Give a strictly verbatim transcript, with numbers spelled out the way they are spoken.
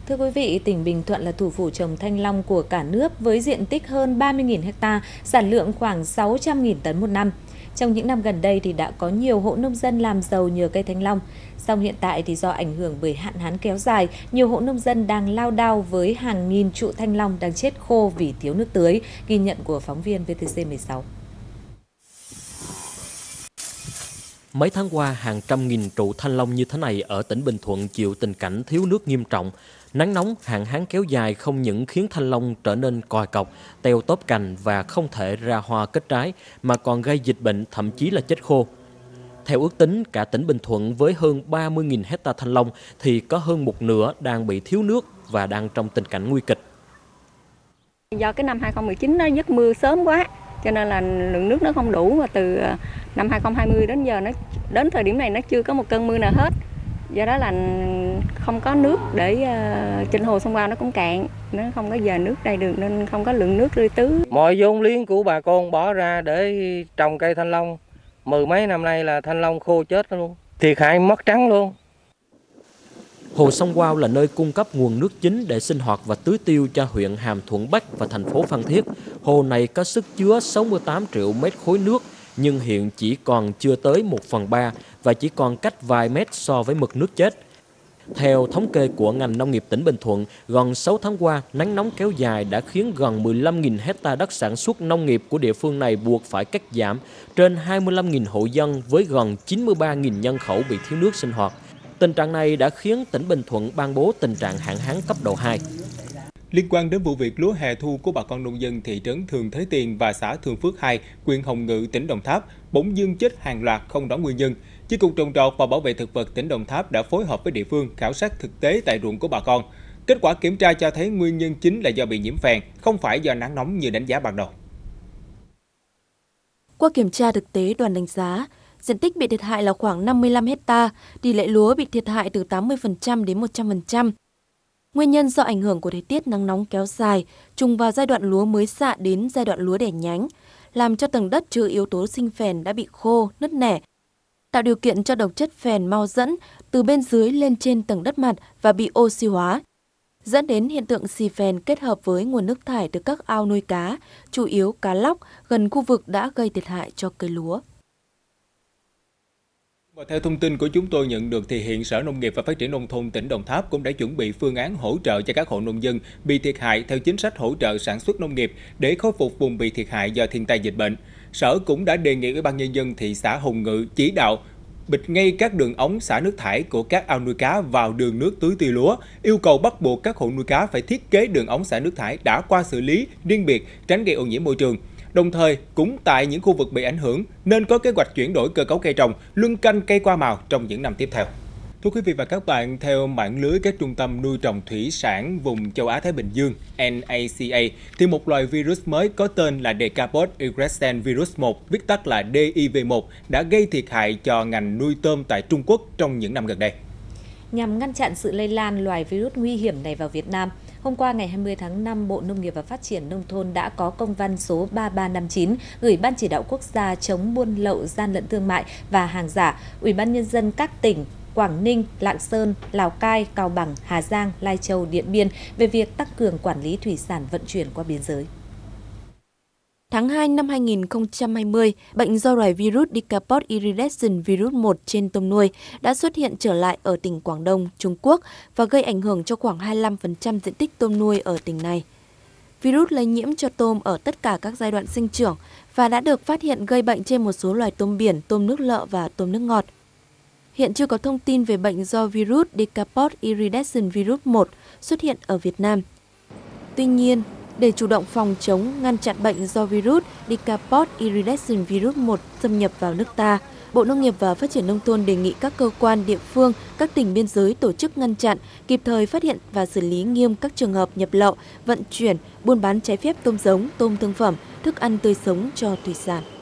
Thưa quý vị, tỉnh Bình Thuận là thủ phủ trồng thanh long của cả nước với diện tích hơn ba mươi nghìn ha, sản lượng khoảng sáu trăm nghìn tấn một năm. Trong những năm gần đây thì đã có nhiều hộ nông dân làm giàu nhờ cây thanh long. Song hiện tại thì do ảnh hưởng bởi hạn hán kéo dài, nhiều hộ nông dân đang lao đao với hàng nghìn trụ thanh long đang chết khô vì thiếu nước tưới, ghi nhận của phóng viên vê tê xê mười sáu. Mấy tháng qua, hàng trăm nghìn trụ thanh long như thế này ở tỉnh Bình Thuận chịu tình cảnh thiếu nước nghiêm trọng. Nắng nóng, hạn hán kéo dài không những khiến thanh long trở nên còi cọc, teo tóp cành và không thể ra hoa kết trái, mà còn gây dịch bệnh, thậm chí là chết khô. Theo ước tính, cả tỉnh Bình Thuận với hơn ba mươi nghìn hecta thanh long thì có hơn một nửa đang bị thiếu nước và đang trong tình cảnh nguy kịch. Do cái năm hai không một chín nó dứt mưa sớm quá, cho nên là lượng nước nó không đủ, và từ năm hai không hai không đến giờ nó đến thời điểm này nó chưa có một cơn mưa nào hết. Do đó là không có nước để uh, trên hồ sông Quao nó cũng cạn, nó không có giờ nước đầy được nên không có lượng nước tưới tứ. Mọi vốn liếng của bà con bỏ ra để trồng cây thanh long, mười mấy năm nay là thanh long khô chết luôn, thiệt hại mất trắng luôn. Hồ sông Quao là nơi cung cấp nguồn nước chính để sinh hoạt và tưới tiêu cho huyện Hàm Thuận Bắc và thành phố Phan Thiết. Hồ này có sức chứa sáu mươi tám triệu mét khối nước, nhưng hiện chỉ còn chưa tới một phần ba và chỉ còn cách vài mét so với mực nước chết. Theo thống kê của ngành nông nghiệp tỉnh Bình Thuận, gần sáu tháng qua, nắng nóng kéo dài đã khiến gần mười lăm nghìn hecta đất sản xuất nông nghiệp của địa phương này buộc phải cắt giảm, trên hai mươi lăm nghìn hộ dân với gần chín mươi ba nghìn nhân khẩu bị thiếu nước sinh hoạt. Tình trạng này đã khiến tỉnh Bình Thuận ban bố tình trạng hạn hán cấp độ hai. Liên quan đến vụ việc lúa hè thu của bà con nông dân thị trấn Thường Thới Tiền và xã Thường Phước hai, huyện Hồng Ngự, tỉnh Đồng Tháp bỗng dưng chết hàng loạt không rõ nguyên nhân. Chi cục trồng trọt và bảo vệ thực vật tỉnh Đồng Tháp đã phối hợp với địa phương khảo sát thực tế tại ruộng của bà con. Kết quả kiểm tra cho thấy nguyên nhân chính là do bị nhiễm phèn, không phải do nắng nóng như đánh giá ban đầu. Qua kiểm tra thực tế, đoàn đánh giá diện tích bị thiệt hại là khoảng năm mươi lăm hecta, tỷ lệ lúa bị thiệt hại từ tám mươi phần trăm đến một trăm phần trăm. Nguyên nhân do ảnh hưởng của thời tiết nắng nóng kéo dài, trùng vào giai đoạn lúa mới xạ đến giai đoạn lúa đẻ nhánh, làm cho tầng đất chứa yếu tố sinh phèn đã bị khô, nứt nẻ, tạo điều kiện cho độc chất phèn mau dẫn từ bên dưới lên trên tầng đất mặt và bị oxy hóa, dẫn đến hiện tượng xì phèn kết hợp với nguồn nước thải từ các ao nuôi cá, chủ yếu cá lóc gần khu vực đã gây thiệt hại cho cây lúa. Và theo thông tin của chúng tôi nhận được thì hiện Sở Nông nghiệp và Phát triển Nông thôn tỉnh Đồng Tháp cũng đã chuẩn bị phương án hỗ trợ cho các hộ nông dân bị thiệt hại theo chính sách hỗ trợ sản xuất nông nghiệp để khôi phục vùng bị thiệt hại do thiên tai dịch bệnh. Sở cũng đã đề nghị Ủy ban Nhân dân thị xã Hồng Ngự chỉ đạo bịt ngay các đường ống xả nước thải của các ao nuôi cá vào đường nước tưới tiêu lúa, yêu cầu bắt buộc các hộ nuôi cá phải thiết kế đường ống xả nước thải đã qua xử lý riêng biệt, tránh gây ô nhiễm môi trường. Đồng thời, cũng tại những khu vực bị ảnh hưởng nên có kế hoạch chuyển đổi cơ cấu cây trồng, luân canh cây qua màu trong những năm tiếp theo. Thưa quý vị và các bạn, theo mạng lưới các trung tâm nuôi trồng thủy sản vùng châu Á Thái Bình Dương N A C A, thì một loài virus mới có tên là Decapod igrescens virus một, viết tắt là D I V một, đã gây thiệt hại cho ngành nuôi tôm tại Trung Quốc trong những năm gần đây. Nhằm ngăn chặn sự lây lan loài virus nguy hiểm này vào Việt Nam, hôm qua ngày hai mươi tháng năm, Bộ Nông nghiệp và Phát triển Nông thôn đã có công văn số ba ba năm chín gửi Ban Chỉ đạo Quốc gia chống buôn lậu, gian lận thương mại và hàng giả, Ủy ban Nhân dân các tỉnh Quảng Ninh, Lạng Sơn, Lào Cai, Cao Bằng, Hà Giang, Lai Châu, Điện Biên về việc tăng cường quản lý thủy sản vận chuyển qua biên giới. Tháng hai năm hai nghìn không trăm hai mươi, bệnh do loài virus Decapod igrescens virus một trên tôm nuôi đã xuất hiện trở lại ở tỉnh Quảng Đông, Trung Quốc và gây ảnh hưởng cho khoảng hai mươi lăm phần trăm diện tích tôm nuôi ở tỉnh này. Virus lây nhiễm cho tôm ở tất cả các giai đoạn sinh trưởng và đã được phát hiện gây bệnh trên một số loài tôm biển, tôm nước lợ và tôm nước ngọt. Hiện chưa có thông tin về bệnh do virus Decapod igrescens virus một xuất hiện ở Việt Nam. Tuy nhiên, để chủ động phòng chống, ngăn chặn bệnh do virus Decapod igrescens virus một xâm nhập vào nước ta, Bộ Nông nghiệp và Phát triển Nông thôn đề nghị các cơ quan địa phương, các tỉnh biên giới tổ chức ngăn chặn, kịp thời phát hiện và xử lý nghiêm các trường hợp nhập lậu, vận chuyển, buôn bán trái phép tôm giống, tôm thương phẩm, thức ăn tươi sống cho thủy sản.